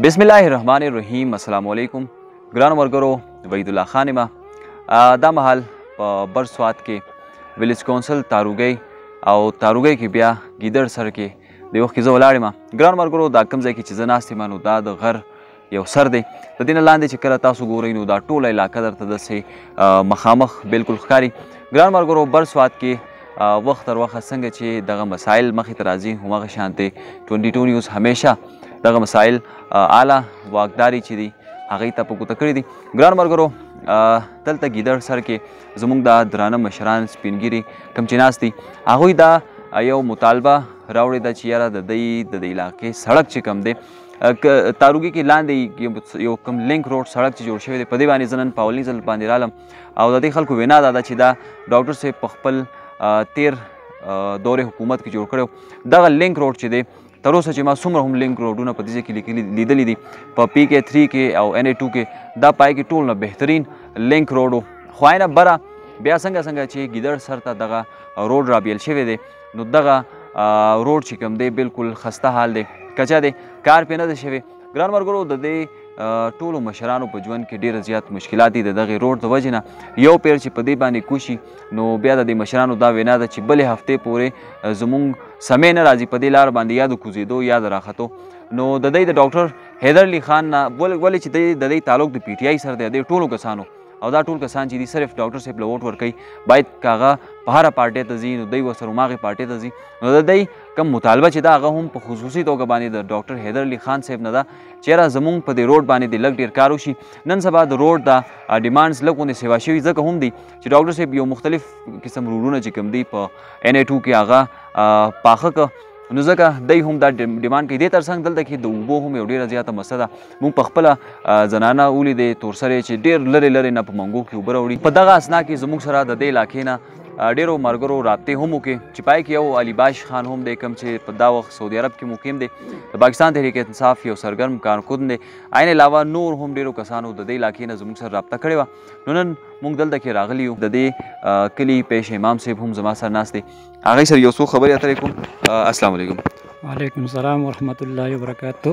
बिस्मिल्लाहिर्रहमानिर्रहीम। अस्सलाम वालेकुम ګرانو ملګرو، وحیدالله خان یم. دا مهال په بر سوات کې ویلیج کونسل تاروګۍ او تاروګۍ کې بیا ګیدړ سر کې د یو وخت کې زه ولاړ یم. ګرانو ملګرو، دا کوم ځای کې چې زه ناست یم نو دا د غر یو سر دی. د دې نه لاندې چې کله تاسو ګورئ نو دا ټوله علاقه درته داسې مخامخ بالکل ښکاري. ګرانو ملګرو، بر سوات کې وخت تر وخت څنګه چې دغه مسایل مخې ته راځي هماغه شانتې 22 نیوز همیشه دغه مسایل اعلی واکداري چې دي هغې ته په ګوته کړي دي. ګرانو ملګرو، دلته ګیدړ سر کې زموږ دا درانه مشران سپین ګیري کوم چې ناست دي هغوی دا یو مطالبه راوړې ده چې یاره د دې علاقې سړک چې کوم دی تاروګي کې لاندې یو کوم لینک روډ سړک چې جوړ شوی دی په دې باندې زه نن په اولني ځل باندې رالم او د دې خلکو وینا دا ده چې دا ډاکټر صاحب په خپل تیر دور حکومت کې جوړ کړی دغه لینک روډ چې دی تر اوسه چې ما څومره هم لینک روډونه په دې ځای کې لیدلي دي په PK3 کې او NA2 کې دا پای کې ټول نه بهترین لینک روډ و. خو آینه بره بیا څنګه چې ګیدړ سر ته دغه روډ رابیل شوی دی نو دغه روډ چې کوم دی بالکل خسته حال دی، کچا دی، کار پې نه دی شوی. ګران ملګرو، د دې ټولو مشرانو په ژوند کې ډېر زیات مشکلات دي د دغې روډ د وجې نه. یو پیر چې په دې باندې کوشي نو بیا د دې مشرانو دا وینا ده چې بلې هفتې پورې زموږ سمې نه راځي په دې لار باندې یا د کوزېدو یا د راختو. نو د دې د ډاکټر حیدرعلي خان نه ولې چې د دې تعلق د PTI سره دی د ټولو کسانو او دا ټول کسان چې دي صرف ډاکټر صاحب له ووټ ورکوي باید که هغه په هره پارټۍ ته ځي نو دی ورسره هماغې پارټۍ ته ځي. نو د دی کوم مطالبه چې ده هغه هم په خصوصي توګه باندې د ډاکټر حیدرعلي خان صاحب نه ده چې یاره زموږ په دې روډ باندې د لږ ډېر کار وشي. نن سبا د روډ دا ډیمانډز لږ غوندې سیوا شوي ځکه هم دي چې ډاکټر صاحب یو مختلف قسم روډونه چې کوم دي په NA2 کې هغه پاخه که نو ځکه دی هم دا ډیمانډ کوي. دې تر څنګ دلته کې د اوبو هم یو ډېره زیاته مسله ده. موږ په خپله زنانه ولیدې تورسرې چې ډېر لرې لرې نه په منګو کې اوبه راوړي. په دغه اسنا کې زموږ سره د دې علاقې نه ډېرو ملګرو رابطې هم وکړې چې پای کې یو علیباش خان هم دی کوم چې په دا وخت سعودي عرب کې مقیم دی، د پاکستان تحریک انصاف یو سرګرم کارکون دی. عین علاوه نور هم ډېرو کسانو د دې علاقې نه زموږ سره رابطه کړې وه. نو نن موږ دلته کې راغلي یو د دې کلي پیش امام صاحب هم زما سره ناست دی، هغې سره یو څو خبرې اترې کوم. السلام علیکم. وعلیکم السلام ورحمت الله وبرکاتو.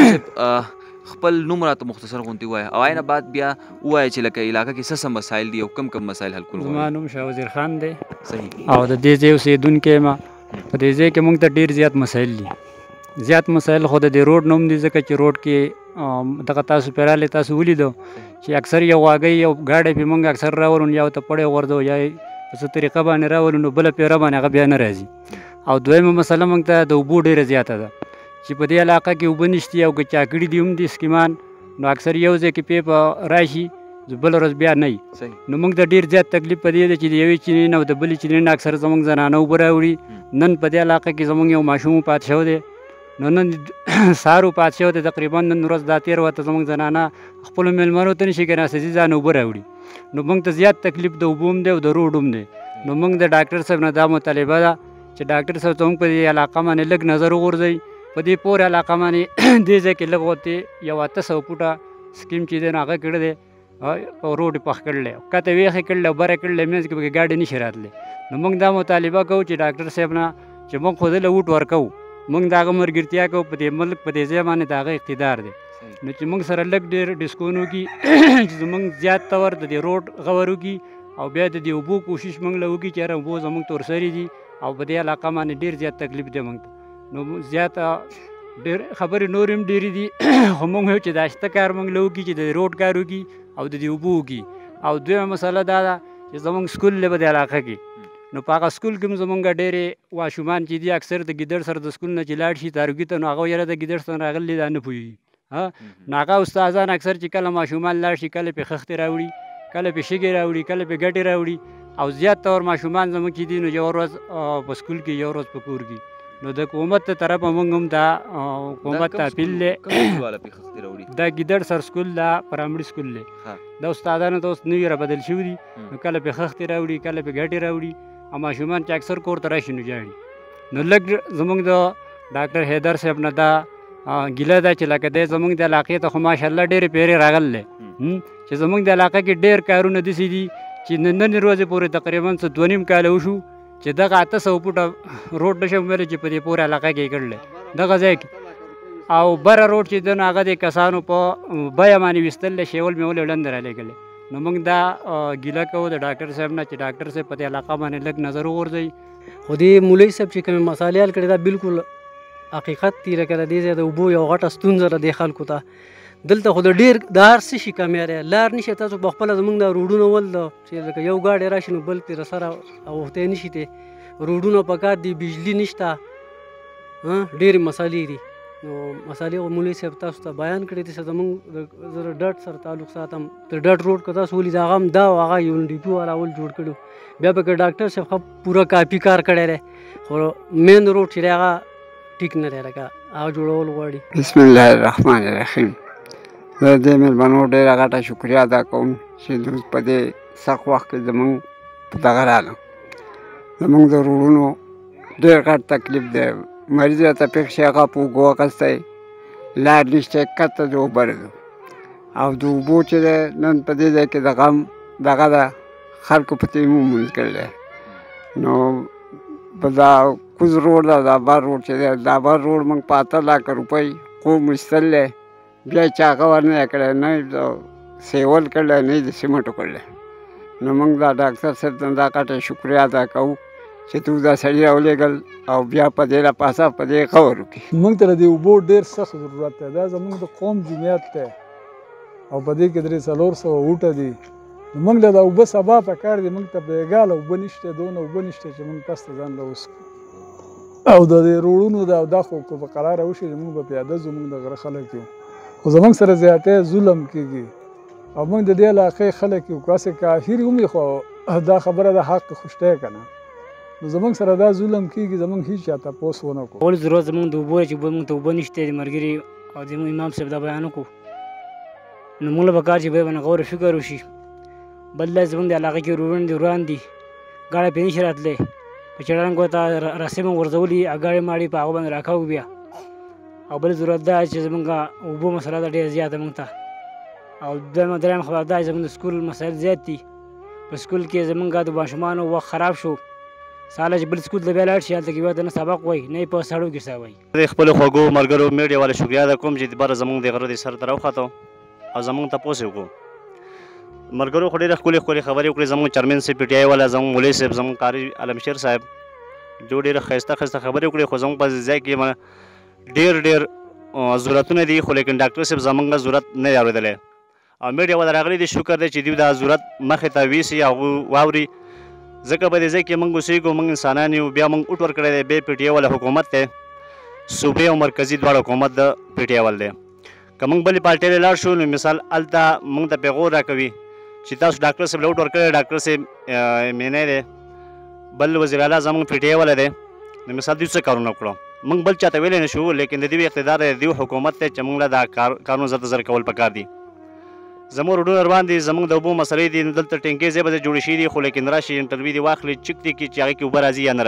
خپل نوم راته مختصر غونډې ووایه او عینه بعد بیا ووایه چې لکه علاقه کې څه مسایل دي او کم مسایل حل کول غواړي. زما نوم شاه وزیر خان دی. صحیح. او د دې ځای اوسېدونکی یم. په دې ځای کې موږ ته ډېر زیات مسایل دي. زیات مسایل خو د دې روډ نوم دي ځکه چې روډ کې دغه تاسو پرې راغلې تاسو ولیدو چې اکثر یو واګۍ یو ګاډی پې موږ اکثر راولو یا ورته پړی غورځو یا په څه طریقه باندې راولو نو بله پیره باندې هغه بیا نه راځي. او دویمه مسله موږ ته د اوبو ډېره زیاته ده چې په دې علاقه کې اوبه نشتي او که چاکړي دي هم دي سکیمان نو اکثر یو ځای کې پیپ راشي بله ورځ بیا نه وي. نو موږ ته ډېر زیات تکلیف په دې ده چې د یوې چینې نه او د بلې چینې نه اکثر زموږ زنانه اوبه راوړي. نن په دې علاقه کې زموږ یو ماشوم پاتې شوی دی نو نن سهار پاتې شوی دی تقریبا نن ورځ دا تېر وته زموږ زنانه خپلو مېلمنو ته نشي کېناستی ځان اوبه راوړي. نو موږ ته زیات تکلیف د اوبو هم دی او د روډ هم دی. نو موږ د ډاکټر صاحب نه دا مطالبه ده چې ډاکټر صاحب ته موږ په دې علاقه باندې لږ نظر وغورځوي. په دې پورې علاقه باندې دې ځای کې لږ غوتې یو 800 فوټه سکیم چې دی نو هغه کړی دی او روډ یې پخ کړلی او کته ویښې کړلی او بره کړلی منځ کې پکې ګاډي نشي راتلی. نو موږ دا مطالبه کوو چې ډاکټر صاحب نه چې موږ خو دله ووټ ورکوو موږ د هغه ملګرتیا کوو په دې ملک په دې ځای باندې د هغه اقتدار دی. نو چې موږ سره لږ ډېر ډسکون وکړي چې زموږ زیات طور د دې روډ غور وکړي او بیا د دې اوبو کوشش موږ له وکړي چې یاره اوبو زموږ تورسري دي او په دې علاقه باندې ډېر زیات تکلیف دی موږ ته. نو زیات ډېر خبرې نور هم ډېرې دي خو موږ وایو چې دا شته کار موږ له وکړي چې د روډ کار وکړي او د دې اوبو وکړي. او دویمه مسله دا ده چې زموږ سکول دی په دې علاقه کې نو په هغه سکول کې هم زموږ ډېرې ماشومان چې دي اکثر د ګیدړ سره د سکول نه چې لاړ شي تاروګي ته نو هغه یاره د ګیدړ سره راغلي دا نه پوهېږي. نو هغه استادان اکثر چې کله ماشومان لاړ شي کله پې خښتې راوړي کله پې شګې راوړي کله پې ګټې راوړي او زیات طور ماشومان زموږ چې دي نو یو ورځ په سکول کې یو ورځ په کور کې. نو د حکومت ته طرفه موږ هم دا حکومت ته اپیل دی دا ګیدړ سر سکول دا پرایمري سکول دی دا استادانو ته اوس نوي رابدل شوي دي نو کله پې خښتې راوړي کله پې ګټې راوړي او ماشومان چې اکثر کور ته راشي نو جاړي. نو لږ زموږ د ډاکټر حیدر صاحب نه دا ګیله ده چې لکه دی زموږ د علاقې ته خو ماشاءالله ډېرې پیرې راغلی چې زموږ د علاقه کې ډېر کارونه داسې دي چې نن ورځې پورې تقریبا څه 2.5 کاله وشو چې دغه 800 فوټه روډ نشم ویلی چې په دې پورې علاقه کې یې کړلی دغه ځای کې او بره روډ چې دی نو هغه د کسانو په بیه باندې ویستل دی شیول میول یې ولنده رالیږلی نو موږ دا ګیله کوو د ډاکټر صاحب نه چې ډاکټر صاحب په دې علاقه باندې لږ نظر وغورځوي خو دې مولوي صاحب چې کومې مسالې حل کړي دا بالکل حقیقت دی لکه د دې ځای د اوبو یو غټه ستونزه ده دې خلکو ته دلته خو د ډېر د هر څه شي کمی دی لار نشي تاسو په خپله زموږ دا روډونه ول ده چې لکه یو ګاډی راشي نو بل ترې سره اوښتی نشي دی روډونه پکار دي بجلي نشته ډېرې مسالې دي نو مسالې خو مولوي صاحب تاسو ته بیان کړي دي چې زموږ زه د ډډ سره تعلق ساتم د ډډ روډ که تاسو ولید هغه هم دا او هغه یو ډیپو والا اول جوړ کړي بیا پکې ډاکټر صاحب ښه پوره کاپي کار کړی دی خو مین روډ چې دی هغه ټیک نه دی لکه هغه جوړول غواړي بسم الله الرحمن الرحیم زه د دې مېلمنو ډېره غټه شکریا ادا کوم چې دوی په دې سخت وخت کې زموږ په دغه راغلم زموږ د روډونو ډېر غټ تکلیف دی مریض ته پېښ شي هغه په اوږو اخیستی لار نشته کته د اوبه ده او د اوبو چې دی نن په دې ځای کې د غم دغه ده خلکو په تیمم مونځ کړی نو په دا کوز روډ ده دا بار روډ چې دی دا بار روډ موږ په 8 لکه روپۍ قوم ایستل دی بیا یې چا هغه ورنه کړی نه یې د سیول کړلی نه یې د سیمټو کړلی نو موږ دا ډاکټر صاحب ته دا غټه شکریا ادا کوو چې تو دا سړي راولېږل او بیا په دې راپاسه په دې خبر وکړي موږ ته د اوبو ډېر سخت ضرورت دی دا زموږ د قوم جمعیت دی او په دې کې 300 اوټه دي نو موږ له دا اوبه سبا پکار دي موږ ته بېګاله اوبه نشته دونه اوبه نشته چې موږ پس ته ځان له وڅښو او د دې روډونو دا خو که په قراره وشي موږ به پیاده ځو موږ د غره خلک یو خو زموږ سره زیاتی ظلم کېږي او موږ د دې علاقې خلک یو که هسې کافر هم خو دا خبره د حق خوشتی که نه نو زموږ سره دا ظلم کېږي زموږ هېڅ چا تپوس ونه کړو اول ضرورت زموږ د اوبو چې موږ ته اوبه نشته د ملګري او زموږ امام صاحب دا بیان وکړو نو موږ له پکار چې باید باندې غور فکر وشي بل دا زموږ د علاقې کې روډونه دي وران دي ګاډی پرې نشي راتلی په چړنګ ورته رسۍ موږ غورځولي ګاډۍ ماډۍ په هغو باندې راکوو بیا او بل ضرورت دا چې زموږ اوبو مسله ده ډېره زیاته موږ ته او درېیم خبر دا چې زموږ د سکول مسایل زیات دي په سکول کې زموږ د ماشومانو وخت خراب شو ساله چې بل سکول ته بیا لاړ شي هلته کې بیا ته نه سبق وایي نه یې په سړو کې څه وایي د خپلو خوږو ملګرو میډیا والا شکریا ادا کوم چې بره زموږ د غره د سر ته راوخته او زموږ تپوس یې وکړو ملګرو خو ډېرې ښکلې ښکلې خبرې وکړې زموږ چیرمن صاحب پي ټي آی والا زموږ مولوي صاحب زموږ قاري علمشیر صاحب جو ډېره ښایسته ښایسته خبرې وکړې خو زموږ په ځای کې ډېر ضرورتونه دي خو لیکن ډاکټر صاحب زموږ ضرورت نه دی اورېدلی او میډیا والا راغلي دي شکر دی چې دوی دا ضرورت مخې ته ویسي هغوی واوري ځکه په دې ځای کې موږ اوسېږو موږ انسانان یو بیا موږ اوټ ورکړی دی بیا پي ټي آی والا حکومت دی صوبې او مرکزي دواړه حکومت د پي ټي آی والا دی که موږ بلې پارټۍ ته لاړ شو نو مثال هلته موږ ته پیغور راکوي چې تاسو ډاکټر صاحب له اوټ ورکړی ډاکټر صاحب مینی دی بل وزیر اعلی زموږ پي ټي آی والا دی نو مثال دوی څه کارونه وکړو موږ بل چاته ویلی نه شو لیکن د دوی اقتدار دی د دوی حکومت دی چې موږ له دا کارونه زر ته زر کول پکار دي زموږ روډونه روان دي زموږ د اوبو مسلې دي نو دلته ټینکۍ ځای به جوړې شوي دي خو لیکن راشي انټرویو دې واخلي چک دي کړي چې هغې کې اوبه راځي یا نه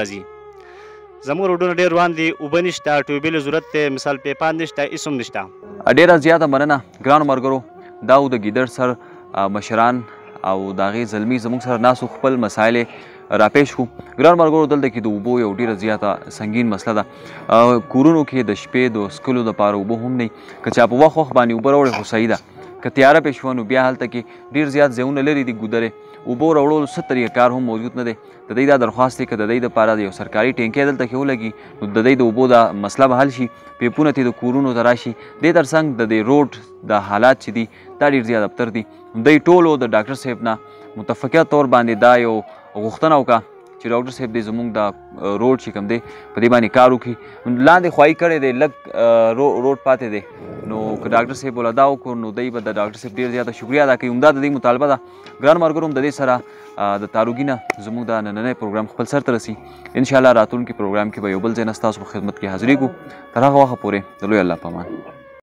راځي زموږ روډونه ډېر روان دي اوبه نشته ټیوبویل ضرورت دی مثال پیپان نشته هېڅ هم نشته ډېره زیاته مننه ګرانو ملګرو دا و د ګیدړ سر مشران او د هغې زلمي زموږ سره ناستو خپل مسایل راپېښ کړو ګرانو ملګرو دلته کې د اوبو یو ډېره زیاته سنګین مسله ده کورونو کې د شپې د څښلو دپاره اوبه هم نه که چا په وخت باندې اوبه راوړې خو صحیح ده که تیاره پې شوه نو بیا هلته کې ډېر زیات ځایونه لرې دي ګودرې اوبو راوړلو څه طریقه کار هم موجود نه دی د دوی دا درخواست دی که د دوی دپاره د یو سرکاري ټینکۍ دلته کې ولګي نو د دوی د اوبو دا مسله به حل شي پیپونه ترې د کورونو ته راشي دې تر څنګ د دې روډ د حالات چې دي دا ډېر زیات ابتر دي دوی ټولو د ډاکټر صاحب نه متفقه طور باندې دا یو غوښتنه وکړه چې ډاکټر صاحب دې زموږ دا روډ چې کوم دی په دې باندې کار وکړي لاندې خوایي کړی دی لږ روډ پاتې دی نو که ډاکټر صاحب وله دا وکړو نو دوی به د ډاکټر صاحب ډېر زیاته شکریا ادا کوي همدا د دې مطالبه ده ګرانو ملګرو هم د دې سره د تاروګي نه زموږ دا نننی پروګرام خپل سر ته رسي انشاءالله راتلونکي پروګرام کې به یو بل ځای نه ستاسو په خدمت کې حاضرېږو تر هغه وخته پورې د لوی الله په امان